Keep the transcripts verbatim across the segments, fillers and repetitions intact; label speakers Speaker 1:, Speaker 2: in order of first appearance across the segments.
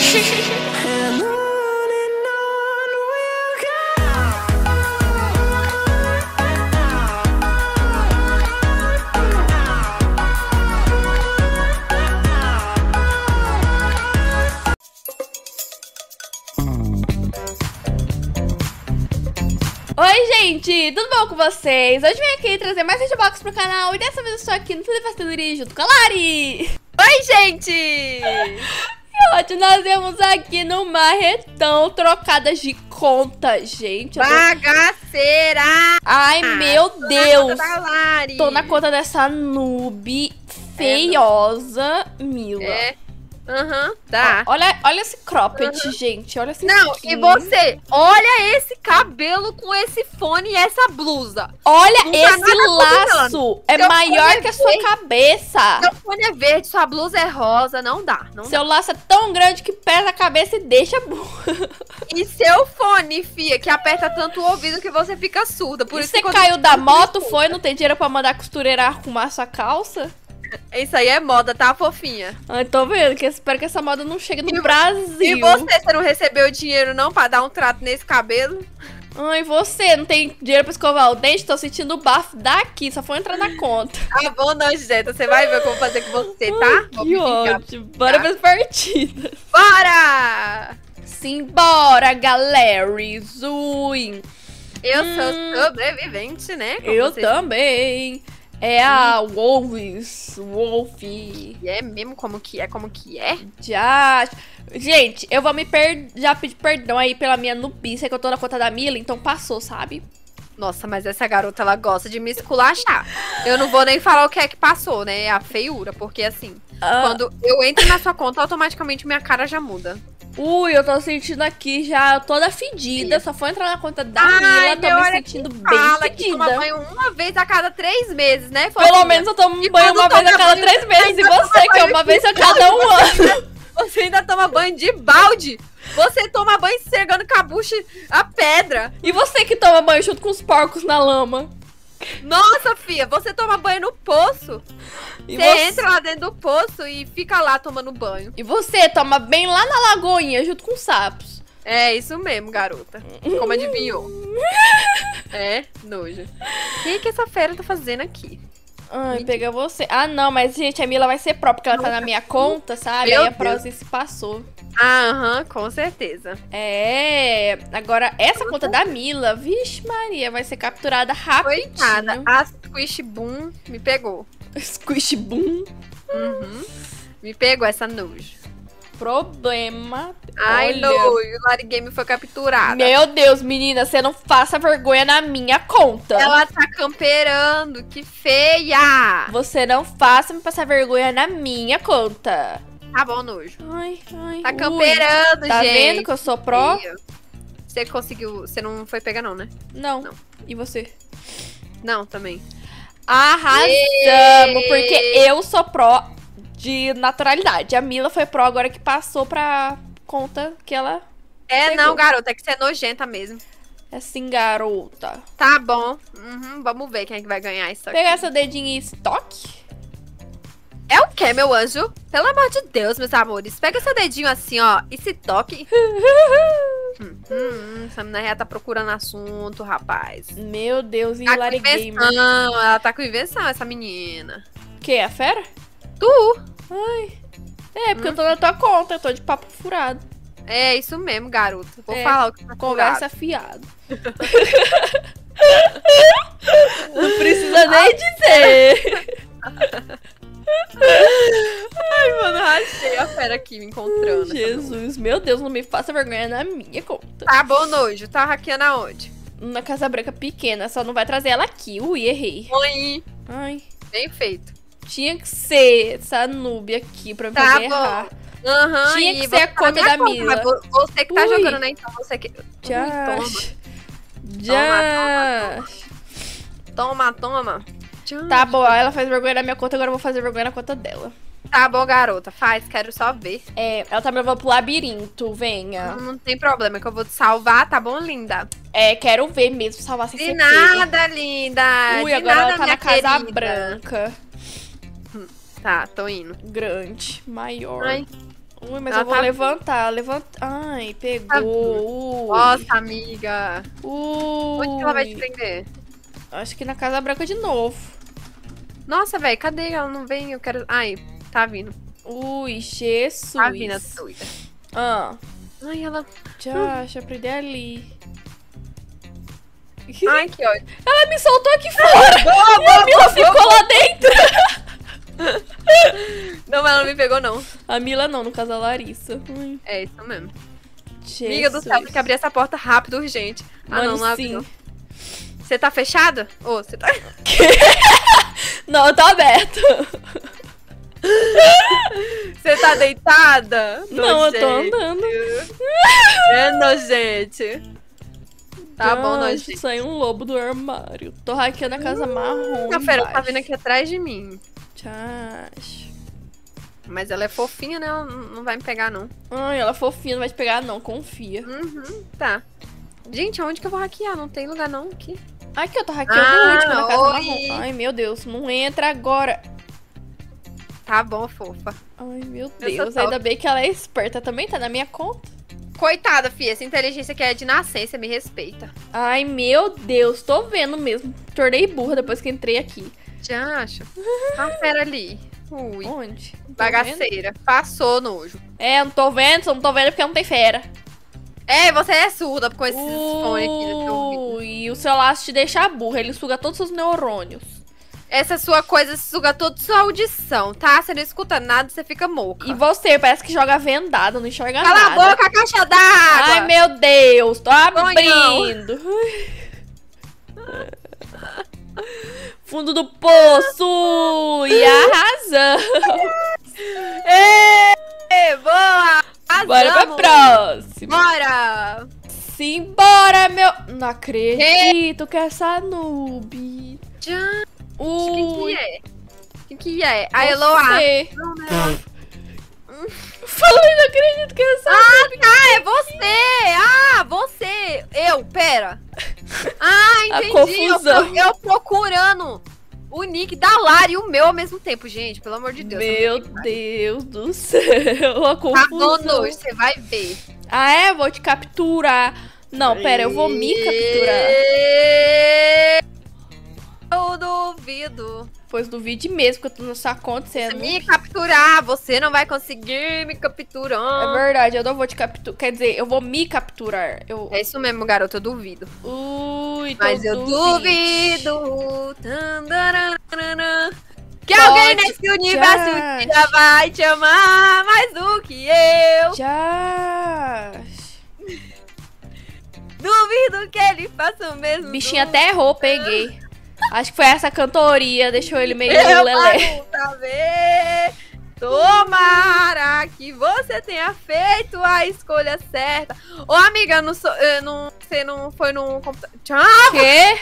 Speaker 1: And on and on we'll
Speaker 2: Oi, gente! Tudo bom com vocês? Hoje vim aqui trazer mais hitbox pro canal e dessa vez eu estou aqui no Tudo Pastelaria junto com a Lari!
Speaker 3: Oi, gente!
Speaker 2: E hoje nós vamos aqui no marretão trocadas de conta, gente. Eu tô-
Speaker 3: Bagaceira!
Speaker 2: Ai, meu Deus!
Speaker 3: Da Lari.
Speaker 2: Tô na conta dessa noob feiosa, Mila.
Speaker 3: É. Aham, tá.
Speaker 2: Olha, olha esse cropped, gente. Olha esse
Speaker 3: Não,
Speaker 2: skin.
Speaker 3: e você, olha esse cabelo com esse fone e essa blusa.
Speaker 2: Olha
Speaker 3: Não tá
Speaker 2: esse
Speaker 3: nada
Speaker 2: laço! É
Speaker 3: Seu
Speaker 2: maior
Speaker 3: fone é
Speaker 2: que a sua
Speaker 3: verde.
Speaker 2: cabeça.
Speaker 3: Seu fone é verde, sua blusa é rosa, não dá, não
Speaker 2: Seu laço é tão grande que pesa a cabeça e deixa burra.
Speaker 3: dá. E seu fone, fia, que aperta tanto o ouvido que você fica surda. Por
Speaker 2: E
Speaker 3: isso
Speaker 2: você
Speaker 3: que quando-
Speaker 2: caiu da moto, foi? Não tem dinheiro pra mandar a costureira arrumar sua calça?
Speaker 3: Isso aí é moda, tá, fofinha?
Speaker 2: Ai, tô vendo, que eu espero que essa moda não chegue no
Speaker 3: E-
Speaker 2: Brasil.
Speaker 3: E você, você não recebeu dinheiro não pra dar um trato nesse cabelo?
Speaker 2: Ai, você não tem dinheiro pra escovar o dente? Tô sentindo o bafo daqui, só foi entrar na conta.
Speaker 3: Tá bom, nojenta. Você vai ver o que eu vou fazer com você, tá?
Speaker 2: Ai,
Speaker 3: Vou
Speaker 2: que
Speaker 3: me vingar.
Speaker 2: ódio. Bora pras partidas.
Speaker 3: Bora!
Speaker 2: Simbora, galera. Zui.
Speaker 3: Eu
Speaker 2: Hum.
Speaker 3: sou sobrevivente, né? Como
Speaker 2: Eu
Speaker 3: você
Speaker 2: também. É a Wolves. Wolf.
Speaker 3: disse. É mesmo como que é, como que é?
Speaker 2: Já. Gente, eu vou me per... já pedir perdão aí pela minha nubice, que eu tô na conta da Mila, então passou, sabe?
Speaker 3: Nossa, mas essa garota, ela gosta de me esculachar. Eu não vou nem falar o que é que passou, né? É a feiura, porque assim,
Speaker 2: Ah,
Speaker 3: quando eu entro na sua conta, automaticamente minha cara já muda.
Speaker 2: Ui, eu tô sentindo aqui já toda fedida. Só foi entrar na conta da
Speaker 3: Ai,
Speaker 2: Mila, tô
Speaker 3: meu,
Speaker 2: me
Speaker 3: olha
Speaker 2: sentindo bem
Speaker 3: Fala que toma
Speaker 2: fedida.
Speaker 3: banho uma vez a cada três meses, né,
Speaker 2: Pelo
Speaker 3: fofinha?
Speaker 2: menos eu tomo
Speaker 3: E
Speaker 2: banho
Speaker 3: quando
Speaker 2: uma vez a
Speaker 3: toma
Speaker 2: cada
Speaker 3: banho,
Speaker 2: três meses. E
Speaker 3: ainda
Speaker 2: você,
Speaker 3: toma
Speaker 2: que é
Speaker 3: banho
Speaker 2: uma
Speaker 3: de
Speaker 2: vez a
Speaker 3: balde,
Speaker 2: cada um
Speaker 3: você
Speaker 2: ano.
Speaker 3: ainda- Você ainda toma banho de balde. Você toma banho esfregando com a bucha a pedra.
Speaker 2: E você que toma banho junto com os porcos na lama.
Speaker 3: Nossa, fia, você toma banho no poço.
Speaker 2: E
Speaker 3: Você
Speaker 2: você...
Speaker 3: entra lá dentro do poço e fica lá tomando banho.
Speaker 2: e você toma bem lá na lagoinha, junto com os sapos.
Speaker 3: É isso mesmo, garota. Como adivinhou? É, nojo. O que, que essa fera tá fazendo aqui?
Speaker 2: Ai, pega você. Ah, não, mas, gente, a Mila vai ser pró, porque ela tá na minha conta, sabe?
Speaker 3: Meu
Speaker 2: Aí a
Speaker 3: Deus.
Speaker 2: Prozinha se passou.
Speaker 3: Ah, aham, com certeza.
Speaker 2: É, agora essa conta da Mila, vixe Maria, vai ser capturada
Speaker 3: Coitada,
Speaker 2: rapidinho.
Speaker 3: a Squish Boom me pegou.
Speaker 2: Squish boom.
Speaker 3: Uhum. Me pegou essa nojo.
Speaker 2: Problema.
Speaker 3: Ai,
Speaker 2: Olha.
Speaker 3: nojo, o Lari Game foi capturada.
Speaker 2: Meu Deus, menina, você não faça vergonha na minha conta.
Speaker 3: Ela tá camperando, que feia!
Speaker 2: Você não faça me passar vergonha na minha conta.
Speaker 3: Tá bom, nojo.
Speaker 2: Ai, ai.
Speaker 3: Tá
Speaker 2: ui.
Speaker 3: camperando,
Speaker 2: Tá
Speaker 3: gente.
Speaker 2: vendo que eu sou pró?
Speaker 3: Você conseguiu, você não foi pegar não, né?
Speaker 2: Não.
Speaker 3: Não.
Speaker 2: E você?
Speaker 3: Não, também.
Speaker 2: Arrasamos, porque eu sou pró de naturalidade. A Mila foi pró agora que passou pra conta que ela
Speaker 3: É,
Speaker 2: Pegou.
Speaker 3: não, garota, é que você é nojenta mesmo.
Speaker 2: é assim, garota.
Speaker 3: Tá bom. Uhum, vamos ver quem é que vai ganhar isso aqui.
Speaker 2: Pegar seu dedinho em estoque.
Speaker 3: É o quê, meu anjo? Pelo amor de Deus, meus amores. Pega seu dedinho assim, ó, e se toque. hum, hum, essa menina já tá procurando assunto, rapaz.
Speaker 2: Meu Deus, e
Speaker 3: Tá com
Speaker 2: Lari Gamer.
Speaker 3: invenção, ela tá com invenção, essa menina.
Speaker 2: Que, a fera?
Speaker 3: Tu?
Speaker 2: Ai. É, porque eu tô na tua conta, eu tô de papo furado.
Speaker 3: É isso mesmo, garoto. Vou
Speaker 2: É,
Speaker 3: falar o que tá
Speaker 2: Conversa fiado. Não precisa nem dizer.
Speaker 3: Ai, mano, rachei a fera aqui me encontrando.
Speaker 2: Jesus, meu Deus, não me faça vergonha na minha conta.
Speaker 3: Tá bom, nojo. Tá hackeando aonde?
Speaker 2: Na Casa Branca pequena, só não vai trazer ela aqui. Ui, errei.
Speaker 3: Oi.
Speaker 2: Ai,
Speaker 3: Bem feito.
Speaker 2: tinha que ser essa noob aqui pra eu
Speaker 3: Tá
Speaker 2: poder
Speaker 3: bom.
Speaker 2: errar.
Speaker 3: Aham,
Speaker 2: Tinha
Speaker 3: e
Speaker 2: que
Speaker 3: vou
Speaker 2: ser a
Speaker 3: ficar na
Speaker 2: conta
Speaker 3: minha
Speaker 2: da Mila.
Speaker 3: Mas vo- você que tá
Speaker 2: Ui.
Speaker 3: jogando, né? Então você que.
Speaker 2: Já.
Speaker 3: Ui, toma.
Speaker 2: Já.
Speaker 3: Toma, toma. Tchau.
Speaker 2: Tá bom, ela faz vergonha na minha conta, agora eu vou fazer vergonha na conta dela.
Speaker 3: Tá bom, garota. Faz, quero só ver.
Speaker 2: É, ela tá me levando pro labirinto, venha.
Speaker 3: Não tem problema, que eu vou te salvar, tá bom, linda?
Speaker 2: É, quero ver mesmo, salvar sem
Speaker 3: De
Speaker 2: ser pega.
Speaker 3: nada, linda.
Speaker 2: Ui,
Speaker 3: De
Speaker 2: agora
Speaker 3: nada,
Speaker 2: ela tá
Speaker 3: minha
Speaker 2: na Casa
Speaker 3: querida.
Speaker 2: Branca.
Speaker 3: Tá, tô indo.
Speaker 2: Grande, maior.
Speaker 3: Ai.
Speaker 2: Ui, mas
Speaker 3: Ela
Speaker 2: eu vou
Speaker 3: tá-
Speaker 2: levantar. Levanta... Ai, pegou. Ui.
Speaker 3: Nossa, amiga.
Speaker 2: Ui.
Speaker 3: Onde que ela vai te prender?
Speaker 2: Acho que na Casa Branca de novo.
Speaker 3: Nossa, velho, cadê? Ela não vem, eu quero... Ai, tá vindo.
Speaker 2: Ui, Jesus.
Speaker 3: Tá vindo, a doida.
Speaker 2: Ah,
Speaker 3: Ai, ela...
Speaker 2: já, deixa eu aprender ali.
Speaker 3: Ai, que ódio.
Speaker 2: Ela me soltou aqui fora. E a Mila ficou lá dentro.
Speaker 3: Não, mas ela não me pegou, não.
Speaker 2: A Mila não, no caso a Larissa. Ui,
Speaker 3: É isso mesmo.
Speaker 2: Jesus.
Speaker 3: Amiga do céu, tem que abrir essa porta rápido, urgente. Ah,
Speaker 2: Mano,
Speaker 3: não, não abre,
Speaker 2: sim.
Speaker 3: não. Você tá fechada? Ô, você tá...
Speaker 2: Não, eu tô aberto.
Speaker 3: Você tá deitada?
Speaker 2: Não, eu tô
Speaker 3: Nojento.
Speaker 2: andando.
Speaker 3: É nojente. Tá bom,
Speaker 2: Ai,
Speaker 3: nojente.
Speaker 2: saiu um lobo do armário. Tô hackeando a casa marrom.
Speaker 3: A fera tá
Speaker 2: embaixo.
Speaker 3: vindo aqui atrás de mim.
Speaker 2: Tchau.
Speaker 3: Mas ela é fofinha, né? Ela não vai me pegar, não.
Speaker 2: Ai, ela é fofinha, não vai te pegar não, confia.
Speaker 3: Uhum, tá. Gente, aonde que eu vou hackear? Não tem lugar não aqui.
Speaker 2: Aqui, eu tô hackeando
Speaker 3: Ah,
Speaker 2: o último na casa
Speaker 3: oi.
Speaker 2: marrom. Ai, meu Deus, não entra agora.
Speaker 3: Tá bom, fofa.
Speaker 2: Ai, meu
Speaker 3: sou
Speaker 2: Deus,
Speaker 3: top.
Speaker 2: ainda bem que ela é esperta. Também tá na minha conta.
Speaker 3: Coitada, filha. Essa inteligência aqui é de nascença, me respeita.
Speaker 2: Ai, meu Deus, tô vendo mesmo. Tornei burra depois que entrei aqui.
Speaker 3: Já acho. A fera ali. Ui.
Speaker 2: Onde? Não tô vendo?
Speaker 3: Bagaceira. Passou nojo.
Speaker 2: É, não tô vendo, só não tô vendo porque não tem fera.
Speaker 3: É, você é surda com esses fones aqui no seu ouvido.
Speaker 2: Uh, e o celular te deixa burra, ele suga todos os neurônios.
Speaker 3: Essa sua coisa suga toda sua audição, tá? Você não escuta nada, você fica moca.
Speaker 2: E você, parece que joga vendado, não enxerga
Speaker 3: Cala
Speaker 2: nada.
Speaker 3: a boca, caixa d'água!
Speaker 2: Ai, meu Deus, tô abrindo. Fundo do poço! E arrasando!
Speaker 3: Ê, boa!
Speaker 2: Bora pra
Speaker 3: Arrasamos!
Speaker 2: próxima!
Speaker 3: Bora!
Speaker 2: Simbora, meu... Não acredito que essa noob...
Speaker 3: Já.
Speaker 2: Ui,
Speaker 3: Quem que é? Quem que é? A Eloá.
Speaker 2: você.
Speaker 3: Não, né?
Speaker 2: Falei, não acredito que essa...
Speaker 3: Ah, tá, é você! Ah, você! Eu, pera! Ah,
Speaker 2: A
Speaker 3: entendi! Eu,
Speaker 2: confusão.
Speaker 3: pro- eu procurando o nick da Lara e o meu ao mesmo tempo, gente, pelo amor de Deus.
Speaker 2: Meu Deus do céu, a
Speaker 3: Tá bom,
Speaker 2: confusão.
Speaker 3: nojo, você vai ver.
Speaker 2: Ah, é? Vou te capturar. Não, pera, eu vou me capturar.
Speaker 3: Eu duvido.
Speaker 2: Pois duvide mesmo que eu tô na sua conta, você é
Speaker 3: Se
Speaker 2: noob.
Speaker 3: me capturar, você não vai conseguir me
Speaker 2: É
Speaker 3: capturar.
Speaker 2: verdade, eu não vou te capturar. Quer dizer, eu vou me capturar. Eu...
Speaker 3: É isso mesmo, garoto, eu duvido.
Speaker 2: Ui, tô
Speaker 3: Mas eu
Speaker 2: duvide.
Speaker 3: duvido. Tandararara, que
Speaker 2: Pode,
Speaker 3: alguém nesse universo
Speaker 2: já.
Speaker 3: que já vai te amar mais do que eu.
Speaker 2: Já.
Speaker 3: Duvido que ele faça o mesmo.
Speaker 2: Bichinho
Speaker 3: do-
Speaker 2: até errou, peguei. Acho que foi essa cantoria, deixou ele meio
Speaker 3: Eu
Speaker 2: lelé.
Speaker 3: paro pra ver. Tomara que você tenha feito a escolha certa. Ô, amiga, não sou, eu não, você não foi no computador. Tchau!
Speaker 2: Quê?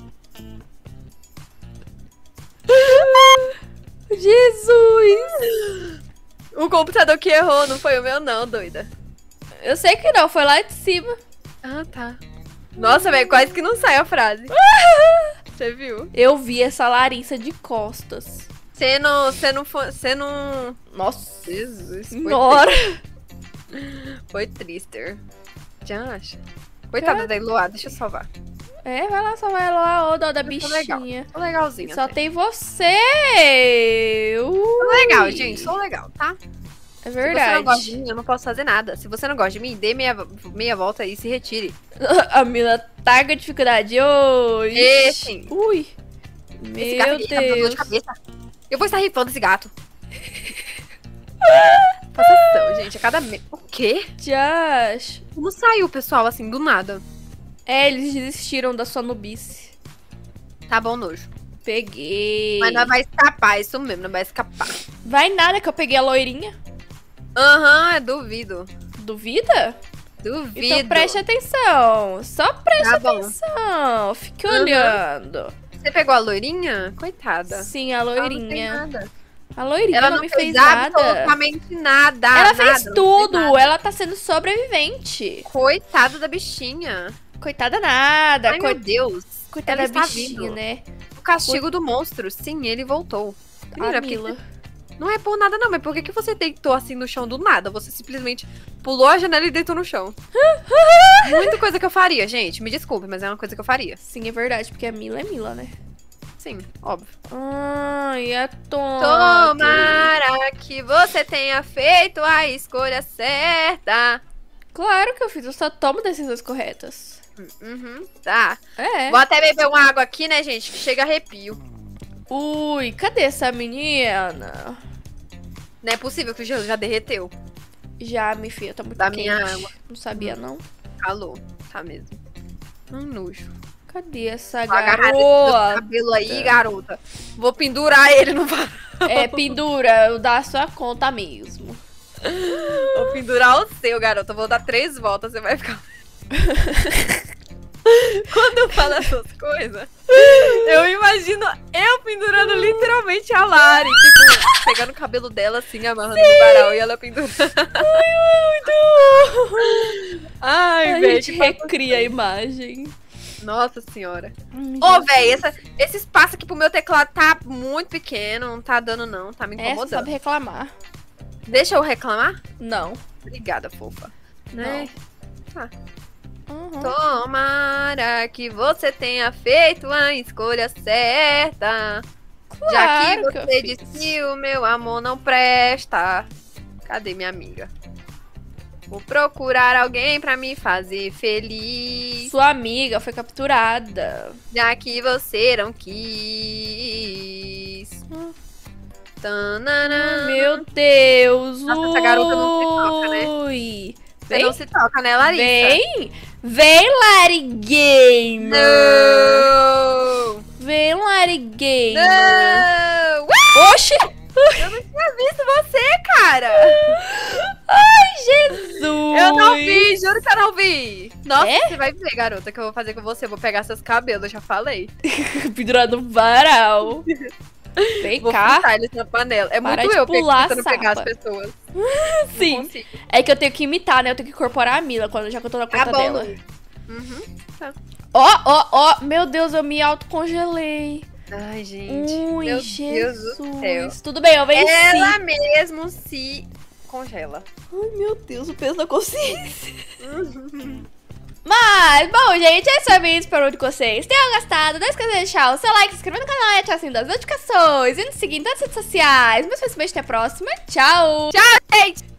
Speaker 2: Jesus!
Speaker 3: O computador que errou, não foi o meu, não, doida.
Speaker 2: Eu sei que não, foi lá de cima.
Speaker 3: Ah, tá. Nossa, velho, quase que não sai a frase. Você viu?
Speaker 2: Eu vi essa Larissa de costas.
Speaker 3: Você não. Você não foi. Você não.
Speaker 2: Nossa
Speaker 3: Jesus. Foi
Speaker 2: senhora!
Speaker 3: triste. Foi triste. Já acha? Coitada da Eloá, deixa eu salvar.
Speaker 2: É, vai lá, só vai lá, ô dó da
Speaker 3: Eu tô legal.
Speaker 2: bichinha.
Speaker 3: Tô legalzinha.
Speaker 2: Só
Speaker 3: até.
Speaker 2: tem você!
Speaker 3: Sou
Speaker 2: Ui.
Speaker 3: legal, gente. Sou legal, tá?
Speaker 2: É
Speaker 3: Se você não gosta de
Speaker 2: verdade.
Speaker 3: mim, eu não posso fazer nada. Se você não gosta de mim, dê meia, meia volta e se retire.
Speaker 2: A Mila tá com dificuldade hoje.
Speaker 3: E, sim.
Speaker 2: Ui.
Speaker 3: Esse gato
Speaker 2: Meu
Speaker 3: aqui tá me dando dor
Speaker 2: Deus.
Speaker 3: de cabeça. Eu vou estar rifando esse gato. Passação, gente. A cada mês. O quê?
Speaker 2: Josh.
Speaker 3: Como saiu, pessoal, assim, do nada?
Speaker 2: É, eles desistiram da sua nubice.
Speaker 3: Tá bom, nojo.
Speaker 2: Peguei.
Speaker 3: Mas não vai escapar, isso mesmo, não vai escapar.
Speaker 2: Vai nada que eu peguei a loirinha.
Speaker 3: Aham, uhum, duvido.
Speaker 2: Duvida?
Speaker 3: Duvido.
Speaker 2: Então preste atenção. Só preste
Speaker 3: Tá bom.
Speaker 2: atenção. Fique
Speaker 3: Uhum.
Speaker 2: olhando.
Speaker 3: Você pegou a loirinha? Coitada.
Speaker 2: Sim, a
Speaker 3: Ela não fez
Speaker 2: loirinha.
Speaker 3: nada.
Speaker 2: A loirinha
Speaker 3: Ela
Speaker 2: não,
Speaker 3: não
Speaker 2: me
Speaker 3: fez
Speaker 2: fez nada.
Speaker 3: absolutamente nada.
Speaker 2: Ela
Speaker 3: nada,
Speaker 2: fez
Speaker 3: não
Speaker 2: tudo.
Speaker 3: nada.
Speaker 2: Ela tá sendo sobrevivente.
Speaker 3: Coitada da bichinha.
Speaker 2: Coitada nada.
Speaker 3: Ai,
Speaker 2: Coi-
Speaker 3: meu Deus.
Speaker 2: Coitada
Speaker 3: Ela
Speaker 2: da
Speaker 3: está
Speaker 2: bichinha,
Speaker 3: vindo.
Speaker 2: né?
Speaker 3: O castigo do monstro. Sim, ele voltou. Menina,
Speaker 2: A
Speaker 3: porque
Speaker 2: Mila.
Speaker 3: Não é por nada, não. Mas por que, que você deitou assim no chão do nada? Você simplesmente pulou a janela e deitou no chão. Muita coisa que eu faria, gente. Me desculpe, mas é uma coisa que eu faria.
Speaker 2: Sim, é verdade, porque a Mila é Mila, né?
Speaker 3: Sim, óbvio.
Speaker 2: Ai, é tonto.
Speaker 3: Tomara que você tenha feito a escolha certa.
Speaker 2: Claro que eu fiz, eu só tomo decisões corretas.
Speaker 3: Uhum, tá.
Speaker 2: É.
Speaker 3: Vou até beber uma água aqui, né, gente? Que chega arrepio.
Speaker 2: Ui, cadê essa menina?
Speaker 3: Não é possível que o gelo já derreteu.
Speaker 2: Já, minha filha, tá muito
Speaker 3: Da
Speaker 2: quente.
Speaker 3: minha água.
Speaker 2: Não sabia, não.
Speaker 3: Calor, tá mesmo. Um nojo.
Speaker 2: Cadê essa
Speaker 3: Vou agarrar esse
Speaker 2: garota?
Speaker 3: cabelo aí, garota. Vou pendurar ele no varal.
Speaker 2: É, pendura, eu dá a sua conta mesmo.
Speaker 3: Vou pendurar o seu, garota. Eu vou dar três voltas, você vai ficar... Quando eu falo essas coisas, eu imagino eu pendurando literalmente a Lari. Tipo, pegando o cabelo dela assim, amarrando no varal e ela pendurando. Ai,
Speaker 2: A
Speaker 3: velho.
Speaker 2: gente recria a imagem.
Speaker 3: Nossa senhora.
Speaker 2: Hum,
Speaker 3: Ô, oh, velho, esse espaço aqui pro meu teclado tá muito pequeno. Não tá dando, não. Tá me
Speaker 2: É, você
Speaker 3: incomodando.
Speaker 2: sabe reclamar.
Speaker 3: Deixa eu reclamar?
Speaker 2: Não.
Speaker 3: Obrigada, fofa. Né? Tá.
Speaker 2: Uhum.
Speaker 3: Tomara que você tenha feito a escolha certa.
Speaker 2: Claro
Speaker 3: Já que
Speaker 2: que eu
Speaker 3: você
Speaker 2: fiz.
Speaker 3: disse que o meu amor não presta. Cadê minha amiga? Vou procurar alguém pra me fazer feliz.
Speaker 2: Sua amiga foi capturada.
Speaker 3: Já que você não quis.
Speaker 2: Hum.
Speaker 3: Tanana.
Speaker 2: Meu Deus.
Speaker 3: Nossa, essa garota não se toca, né?
Speaker 2: Ui.
Speaker 3: Você
Speaker 2: Vem,
Speaker 3: não se toca, né, Larissa?
Speaker 2: vem. Vem, Lari Gamer.
Speaker 3: Não!
Speaker 2: Vem, Lari Gamer.
Speaker 3: Não!
Speaker 2: Oxi.
Speaker 3: Eu não tinha visto você, cara!
Speaker 2: Ai, Jesus.
Speaker 3: Eu não vi, juro que eu não vi! Nossa,
Speaker 2: É?
Speaker 3: você vai ver, garota, que eu vou fazer com você. Eu vou pegar seus cabelos, eu já falei.
Speaker 2: Pendurado no varal. Vem
Speaker 3: Vou
Speaker 2: cá.
Speaker 3: fritar eles na panela. É
Speaker 2: Para
Speaker 3: muito
Speaker 2: de
Speaker 3: eu
Speaker 2: pular,
Speaker 3: tentando pegar as
Speaker 2: sapa.
Speaker 3: pessoas.
Speaker 2: Sim.
Speaker 3: Não consigo.
Speaker 2: É que eu tenho que imitar, né? Eu tenho que incorporar a Mila, quando, já que eu tô na
Speaker 3: Tá
Speaker 2: conta
Speaker 3: bom,
Speaker 2: dela.
Speaker 3: Lu. Uhum.
Speaker 2: Ó, ó, ó. Meu Deus, eu me autocongelei.
Speaker 3: Ai, gente.
Speaker 2: Ui,
Speaker 3: Meu
Speaker 2: Jesus.
Speaker 3: Deus do céu.
Speaker 2: Tudo bem, eu venci.
Speaker 3: Ela mesmo se congela.
Speaker 2: Ai, meu Deus, o peso da consciência. Mas, bom, gente, esse é o vídeo. Espero que vocês tenham gostado. Não esqueça de deixar o seu like, se inscrever no canal e ativar o sininho das notificações. E nos seguir em todas as redes sociais. Meus beijos, até a próxima. Tchau.
Speaker 3: Tchau, gente!